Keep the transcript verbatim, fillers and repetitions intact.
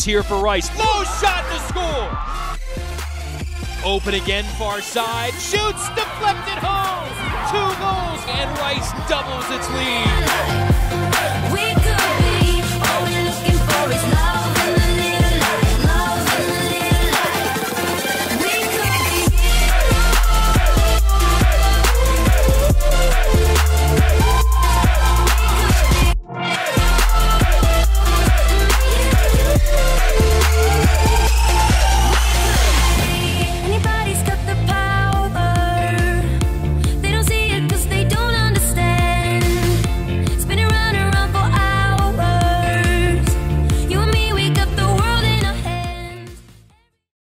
here for Rice. Low shot to score. Open again, far side. Shoots, deflected home. Two goals, and Rice doubles its lead.